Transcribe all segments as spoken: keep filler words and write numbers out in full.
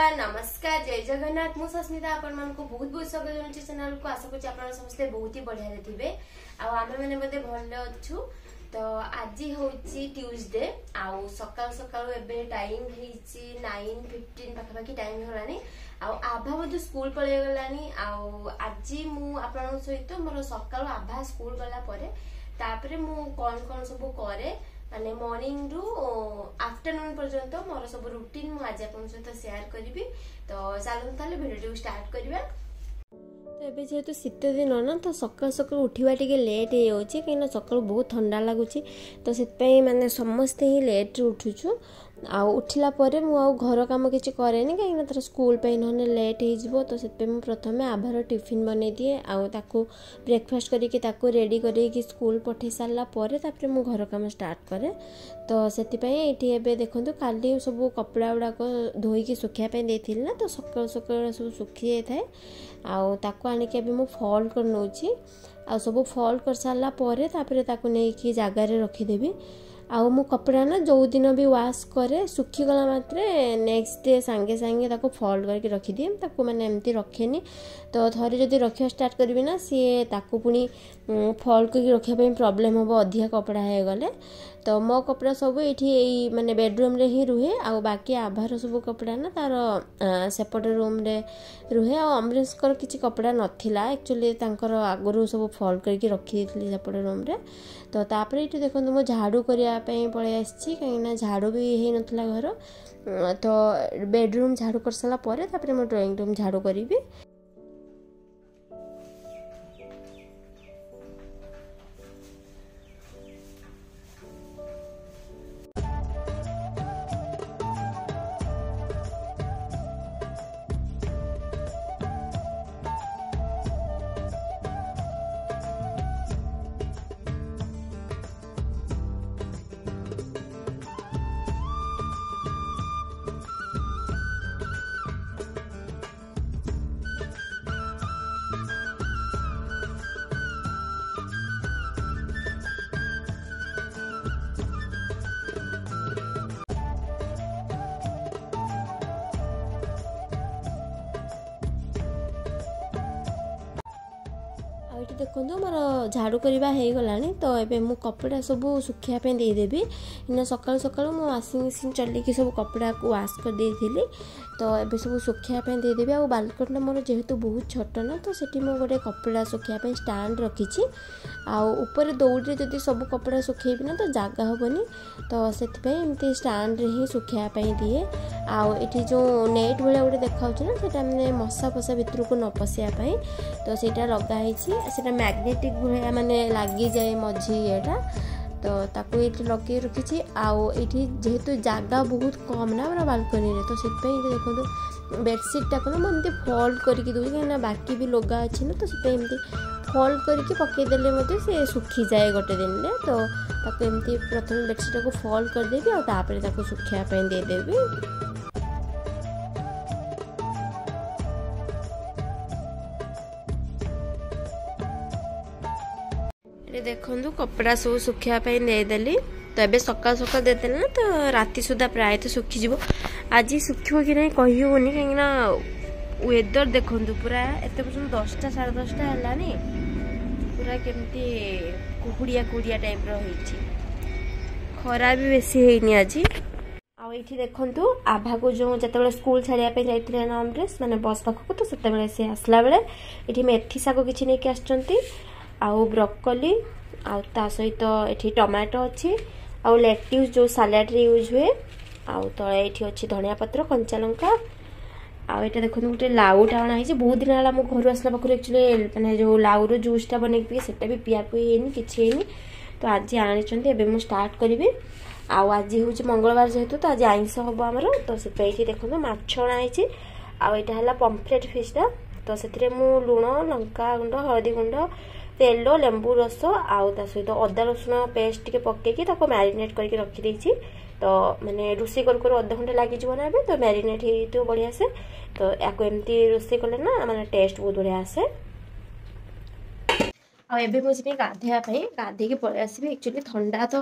नमस्कार जय जगन्नाथ मु सस्मिता आपण मन को बहुत बहुत स्वागत जनाउछि चैनल को। आशा करछि आपण समस्त बहुत ही बढ़िया रे थिबे आ आमे माने बदे भल अछु। तो आज होछि ट्यूसडे आ सकाळ सकाळ एबे टाइम हेछि नाइन फिफ्टीन पाखापाखि टाइम होलानी आ आभा बदे स्कूल पळे गलानी। आ आज मु आपण सहित मोर सकाळ आभा स्कूल गला परे तापरे मु कोन कोन सब करे माने मॉर्निंग रु आफ्टरनून पर्यंत मोर सब रूटीन मु आज आपन सहित शेयर करिवि। तो चलन ताले वीडियो स्टार्ट करिबा। तो एबे जेहेतु शीत दिन ना तो सकाल सकाल उठवा टिके लेट हो जाउछि कहीं सकाल बहुत ठंडा लगुच। तो से माने समस्ते ही लेट उठुछु आ उठिला परे मु आ घर काम किछि करेनी कहीं तर स्कूल पे नहने लेट हो जिवो। तो से मु प्रथमे आभार टिफिन बनै दिए आ ताको ब्रेकफास्ट करिकि ताको रेडी करिकि स्कूल पठै सारला परे तापरे मु घर काम स्टार्ट करे। तो सेति पई एठी एबे देखंतु काली सब कपड़ा उडा को धोईकी सुखिया पे देथिल ना। तो सकाल सकाल सब सुखी जाय थाए आ ताको आनी के मु फोल्ड कर नउची आ सब फोल्ड कर सारला परे तापरे ताको नै की जगह रे रखि देबी। आउ मु कपड़ा ना जो दिन भी वाश करे सुखी गला मात्रे नेक्स्ट डे सांगे सांगे ताको फोल्ड करके रखी दिए ताको माने एमती रखेनी। तो थरे जदी रखिया स्टार्ट करबी ना सी ताको पुनी फोल्ड करके रखिया पे प्रॉब्लम होबो अधिक कपड़ा हे गले। तो मो कपड़ा सब एठी एई माने बेडरूम रे ही रुहे आ बाकी आभार सब कपड़ा ना तार सेपट रूम रे रुहे। आ अमरीश कर किछि कपड़ा नथिला एक्चुअली तांकर आगुरु सब फोल्ड करके रखी दिथली सेपट रूम रे। तो तापरे एठी देखंतु मो झाड़ू करिया पे पळे आछि कहीं ना झाड़ू भी हे नथला घर। तो बेडरूम झाड़ू कर साला परे तापरे मो ड्राइंग रूम झाड़ू करिवि। देखो मोर झाड़ू करवा हो गलानी। तो एबे मु कपड़ा सब सुखिया पे दे देबी इन सकाल सकाल मु वाशिंग मशीन चलिकी सब कपड़ा को वाश कर देथिली। तो एबे सब सुखिया पे दे देबी। आ बालकनी मोर जेहेतु बहुत छोट ना तो सेठी मु गोटे कपड़ा सुखिया पे स्टैंड रखीची आ ऊपर दौड़ी जदी सब कपड़ा सुखेबी ना तो जागा होबनी। तो सेठी पे एमती स्टैंड रे ही सुखिया पे दिए। आ एठी जो नेट भले गोटे देखाउछ ना सेटा माने मसा फसा भितर को न पसिया पई तो सेटा लगा हिची सेटा मैग्नेटिक भले माने लागी जाए मझी एटा। तो ताको ये लगे रखी आउ ये जेहेतु जगह बहुत कम ना मेरा बालकनी रे। तो से देखो बेडसीट टाक मुझे फोल्ड करके दूसरी कहीं बाकी भी लगा अच्छे ना तो से फोल्ड करके पकईदेले मत से सुखी जाए गोटे दिन में। तो ताको एमती प्रथम बेडसीट को फोल्ड करदेवी और सुखापी देदेवी। देखो कपड़ा सब सुखापी देदेली। तो ये सकाल सकाल देदेले ना तो राति सुधा प्राय तो सुखीज। आज सुखो कि नहीं कही होनी कहीं वेदर देखो पूरा एत पर्यटन दसटा साढ़े दसटा है पूरा केमती कुहुड़िया कुहुड़िया टाइप रही खरा भी बेसी हैनी आज। आठी देखु आभा को जो जिते स्कूल छाड़िया जाते ना अमरीश माने बस पाखक तो से सी आसला बेले ये मेथी शाग किसी नहीं आसुँच आउ ब्रोकोली आउ ता सहित एठी टमाटो अच्छी आउ लेट्यूस जो सालाड रे यूज हुए आउ तले एठी अच्छी धनिया पत्र कंचा लंका आउ एटा देखो गोटे लाउ टाणा है बहुत दिन है मो घर आसला पाखु एक्चुअली माने जो लाउ रो जूसटा बने पी सेटा भी पिया पी हेनी किछि हेनी। तो आज आनी एबे मु स्टार्ट करी। आउ आज हूँ मंगलवार जेहेतु तो आज आइंस हम आमर। तो से देखो माछ अणा है आउ यहाँ है पम्फलेट फिशटा। तो से लुण लंका गुंड हलदी गुंड तेल लेंबू रस आउ ता सहित अदा रसुण पेस्ट टे पकईकी मैरिनेट करके रखी। तो माने रोषे कर कर अध घंटे लगे ना तो मैरिनेट हो बढ़िया से। तो या एमती रोषे कले ना माने टेस्ट बहुत बढ़िया आसे। आबे मुझे गाधेवाई गाधे पलि आसबि एक्चुअली ठंडा तो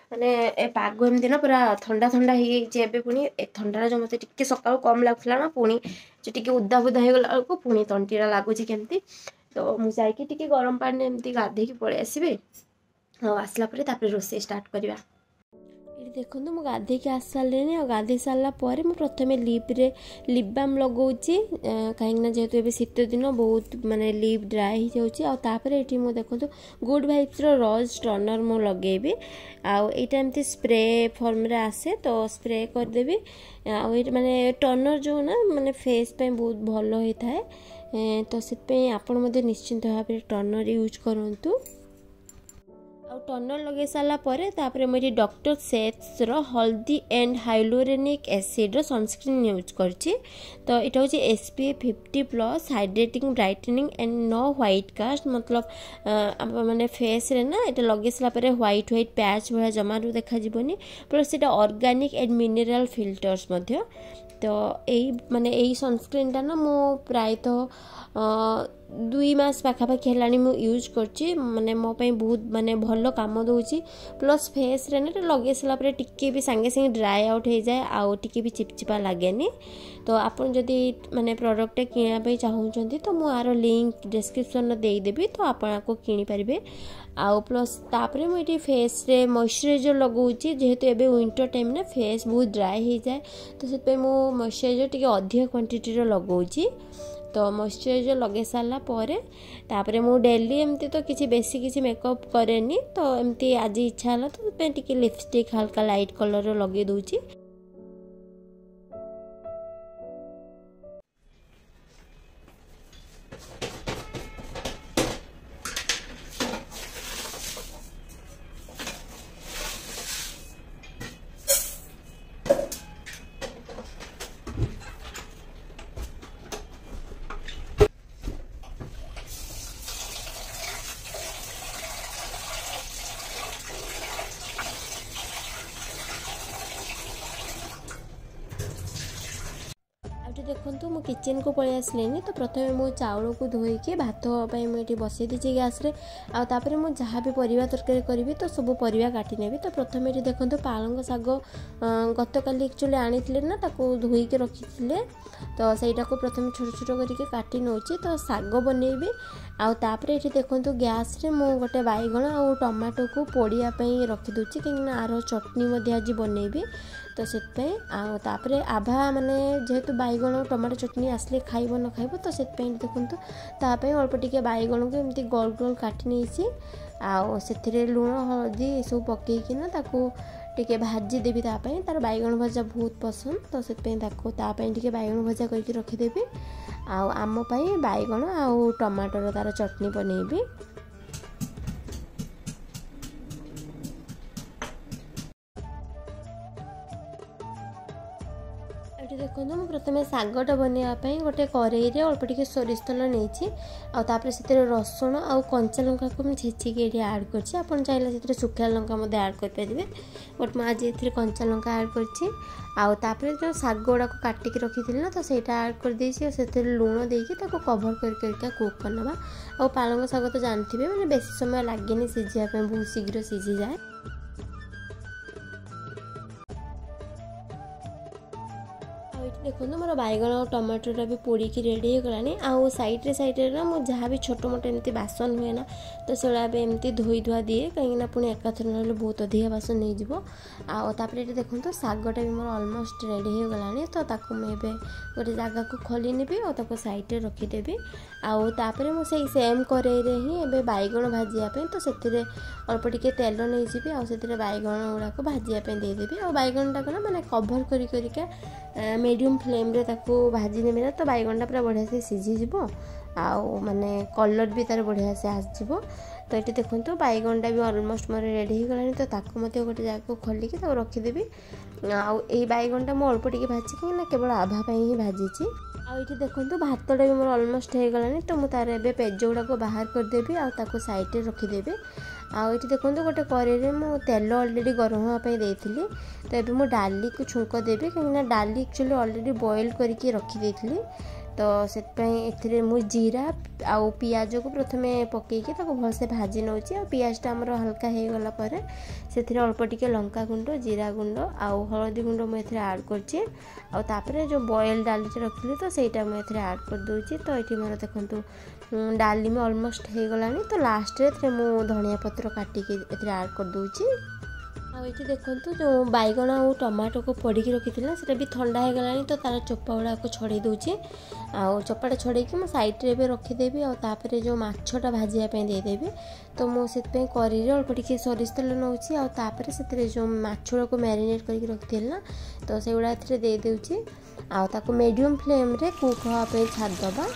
माने ए पाग एमती ना पूरा थंडा थंडा हो पुणी ए थंडा जो मत टे सका कम लगुला ना पुणी जो टे उदा बुदा हो गला बेलू पुणी तंटीटा लगुच केमती तो मुझे गरम पानी एमती गाधे पलि आसबि आसला रोसे स्टार्ट करवा। ये देखो मुझे गाधे आस सारे और गाधे सारापर मुझे प्रथम लिप्रे लिप बाम लगाऊँगी कहीं जेहेतु ये शीत दिन बहुत माने लिप ड्राए हो जाऊँगी ये मुझे देखो गुड वाइब्स रोज टनर मु लगेबी आईटा एमती स्प्रे फॉर्म रे आसे तो स्प्रे करदेवी आउ माने टनर जो ना माने फेस पे बहुत भल होता है तो से आपण निश्चिंत भाव में टनर यूज करूँ। आउ टनर लगे सारा तापर मुझे डॉक्टर सेथ्स रो हल्दी एंड हाइलोरेनिक एसिड रो सनस्क्रीन यूज करछि तो इटा होची SPF fifty plus hydrating brightening and no white cast मतलब माने फेस रे ना इटा लगे सारा परे व्हाइट व्हाइट पैच भया जमारू देखा जीवनी प्लस इटा ऑर्गेनिक एंड मिनरल फिल्टर्स मध्य तो यही माने यही सनस्क्रीन टा ना मो प्राय तो दुई मास पाखापाखि है मु यूज करची माने मो पई बहुत माने भल काम दउची प्लस फेस रे ना लगे सारा परे टिके भी संगे संगे ड्राई आउट हो जाए आउ टिके भी चिपचिपा लागेनी तो आपन जदी माने प्रोडक्ट किना पे चाहउचंती तो मु आरो लिंक डिस्क्रिप्शन रे देई देबी तो आपन को किनी परिबे आउ प्लस तापरे मु इटी फेस रे मॉइस्चराइजर लगाउची जेहेतु एबे विंटर टाइम ना फेस बहुत ड्राई हो जाए तो से पे मु मॉइस्चराइजर टिके अधिक क्वांटिटी रे लगाउची तो मॉइस्चराइजर लगे सारा परे तापरे मु डेली एमती तो किसी बेसी किसी मेकअप करेनी तो एमती आज इच्छा हला तो पे टिके लिपस्टिक हल्का लाइट कलर लगे दूची। देखो मु किचन को पलि आसलेनी तो प्रथम मु चाउल को धोईकी भात मुझे बसई दीजिए गैस रे आउे मुझे जहाँ भी परिवा तरकारी करी तो सब परिवा काटी नेबी तो प्रथम ये देखो पालंग शाग गत काली एक्चुअली आनी ना ताको धोईकी रखी तो सहीटा को प्रथम छोट छोट करके काटी नौची तो शाग बनैबी आउे ये देखो गैस रे मु गोटे बैगण आ टमाटो को पोड़िया रखी दूची कहीं आर चटनी आज बनैबी तो से तापरे आभा माने जेहेतु बैगण टमाटो चटनी आसले खाइब न खाइब तो से देखो तापाई अल्प टिके बैगण को एमती गोल गोल काटी नहीं आउ से लुण हलदी ये सब पकईकिना ताकू टिके भाजी देवी तापाई तार बैगण भजा बहुत पसंद तो से तापाई टिके बैगण भजा करके रखीदेवी आउ आम पाई बैगण आउ टमाटर तार चटनी बनैबी। देखो मुझे प्रथम शागटा बनवाई गोटे कड़ई रे अल्प टिके सोरिष तेल नहीं आउे से रसुण आउ कंचा लंका को मुझे छेचिक ये आड कर चाहिए सुखा लंका आड करेंगे बट मुझे आज ये कंचा लंका आड कर जो शाग गुड़ा को काटिक रखी ना तो सहीटा आड कर देसी से लुण देकी कभर करके कुक करना और पालंग शाग तो जानते मैंने बेसी समय लगे सीझापी बहुत शीघ्र सीझी जाए। देखो मोर बैगण और टमाटोटा भी पोड़ी की रेडी हो गलानी आउ साइड रे साइड रे ना मु जहाँ भी छोट मोट एमती बासन हुए ना तो सेड़ा भी एमती धोई धुआ दिए कहीं पुणी एकाथर ना बहुत अधिक बासन नहीं जीवो आउ तापर ये देखो तो शागटा भी मोर ऑलमोस्ट रेडी हो गलानी तो ताकू मुझे गोटे जगह को खोली नेबी और ताको साइड रे रखीदेवी आउ तापर मु से सेम कड़ई रे ही एबे बैगण भाजिया तो से अल्प टिके तेल नहीं जीवी आउ से बैगण गुड़ाक भाजिया देदेवी और बैगणटा को ना माने कभर करी करिका मीडियम फ्लेम रे ताको भाजी नेबी ना तो बैगणटा पूरा बढ़िया से सीझी आउ माने कलर भी तार बढ़िया से आसजिवो तो ये देखो तो बैगणटा भी ऑलमोस्ट मोर रेडी हो गलानी तो ताको मते गोटे जगह को खोलिकी ताको रखीदेवी आउ ए बैगणटा मु अल्प टिके भाजी कि ना केवल आभा पाई ही भाजी आउ ये देखो तो भातटा भी मोर ऑलमोस्ट हो गलानी तो मु तार एबे पेज गुड़ाक बाहर करदेवी आउ ताको साइड रे रखीदेवी आउ ये देखो गोटे कड़ई मु तेल अलरेडी गरम होगापी देती तो ये डाली को छुंक देवी कहीं डाली एक्चुअली अलरेडी बॉयल करके रखी देती तो से मु जीरा आउ पियाज को प्रथमे पकईकि भलसे भाजी नौची आ पियाजटा आमर हल्का हो गला पर से अल्प टिके लंका गुंड जीरा गुंड आउ हलदी गुंड मुझे आड कर जो बॉयल डाली रखी तो सहीटा मुझे आड कर दूची। तो ये मोर देखु डाली में ऑलमोस्ट हो गलानी तो लास्ट रे मु धनिया पत्र काटिकी आड कर दूची। आइए देखो जो बैगण और टमाटो को पड़ी रखी से भी ठंडा हो गलानी तो तार चोपा गुड़ा को छड़े दूची आउ चोपाटा छड़े कि साइड्रे भी रखीदेवी आउे जो मछटा भाजापी देदेवी। तो मुझे करी अल्प टिके सोरिष तेल नौची आउे से जो मछड़ा को मैरिनेट करके रखी ना तो से गुड़ा दे दूची आउ मीडियम फ्लेम रे कुक होगापी छाड़दबा।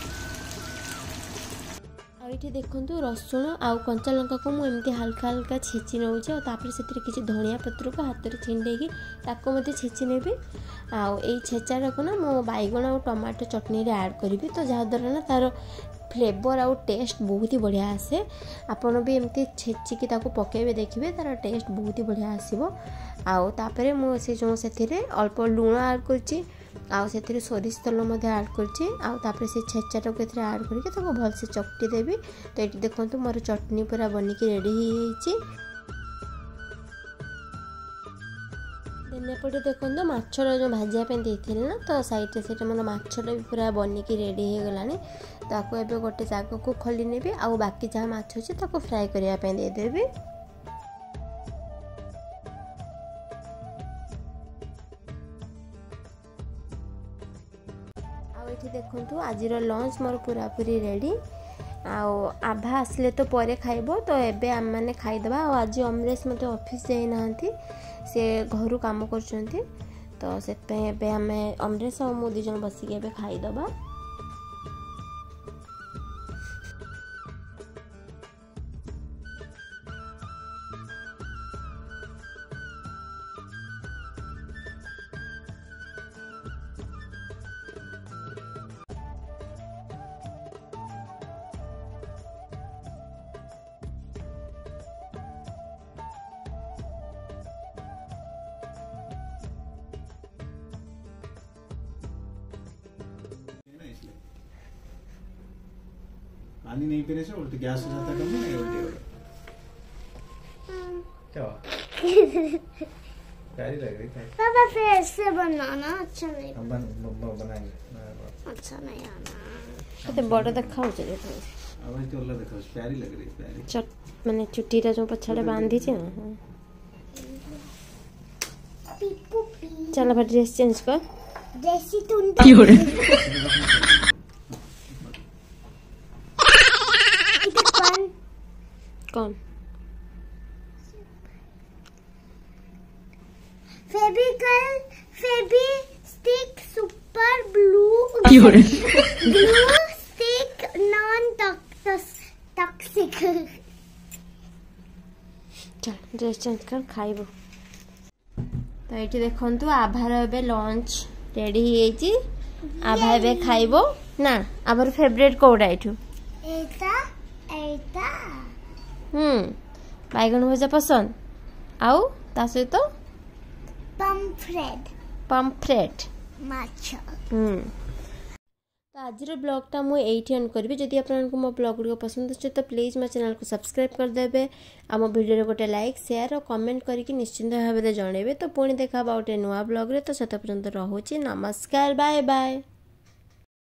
ये देखो रसुण आउ कंचा लंका को मुझे हल्का हल्का छेची नौचे और से किसी धनिया पत्र को हाथ में छिंडेकी ताको मत छेची नेबी आउ छेचाटा को ना मो बैगण और टमाटो चटनी रे ऐड करी तो जहाद्वारा ना तार फ्लेवर आउ टेस्ट बहुत ही बढ़िया आसे। आपन भी एमती छेचिकी ताको पकेबे देखिए तार टेस्ट बहुत ही बढ़िया आसीबो। आउ तापरे मु से जो से अल्प लुण ऐड करची आउ से सोरिष तेल ऐड करची आउ तापरे से छेचाटा को एथरे ऐड करके ताको भलसे चकटी देबी। तो ये देखो मोर चटनी पूरा बनिकी रेडी हो एपटे देखो मछर जो भाजापी देती ना तो साइड से मोर मछटा भी पूरा बनिकी रेडी हो गलानी। ताको एबे गोटे जगह को खोली नेबी आउ बाकी जहाँ माछ अच्छी ताको फ्राए करने देदेवी। ये देखो आज लंच मोर पूरा पूरी रेडी आउ आभा आसले तो परे खाइबो तो एबे आम माने खाइदबा। आज अमरेश मते ऑफिस जाई नाहंती से घर काम करछंती तो से एबे आमे अमरेश और मो दुजन बसिके एबे खाइदबा। पानी नहीं पीने से उल्टी गैस हो जाता है कम नहीं उल्टी हो क्या प्यारी लग रही है पापा फिर ऐसे बनाना अच्छा नहीं हम बन, बनाएंगे अच्छा नहीं आना तो बड़ा दिखाओ चले तो अब तो अल्लाह देखो प्यारी लग रही है प्यारी चट माने चुट्टीटा जो पछाड़े बांधी छे ना पीपू चल अब ड्रेस चेंज कर जैसी तुम कौन Fevicol Fevi stick super blue glue stick non toxic. चल ड्रेस चेंज कर खाइबो। तो ये देखंतु आभार एबे लंच रेडी हेची आभा एबे खाइबो ना आभार फेवरेट कोडा एठू एता एता हम्म बैगन भजा पसंद आउ ता सहित पम्फ्रेट पम्फ्रेट माछ। हम्म तो आज ब्लॉगटा मुझे एंड करी जदि आपको मो ब्लॉग गुड़ पसंद अच्छे तो प्लीज मो चैनल को सब्सक्राइब करदे आम वीडियो गोटे लाइक शेयर और कमेंट करके निश्चिंत भाव में जनइबे। तो पुणी देखा गोटे नुआ ब्लॉग रे तो से पर्यंत रोचे नमस्कार बाय बाय।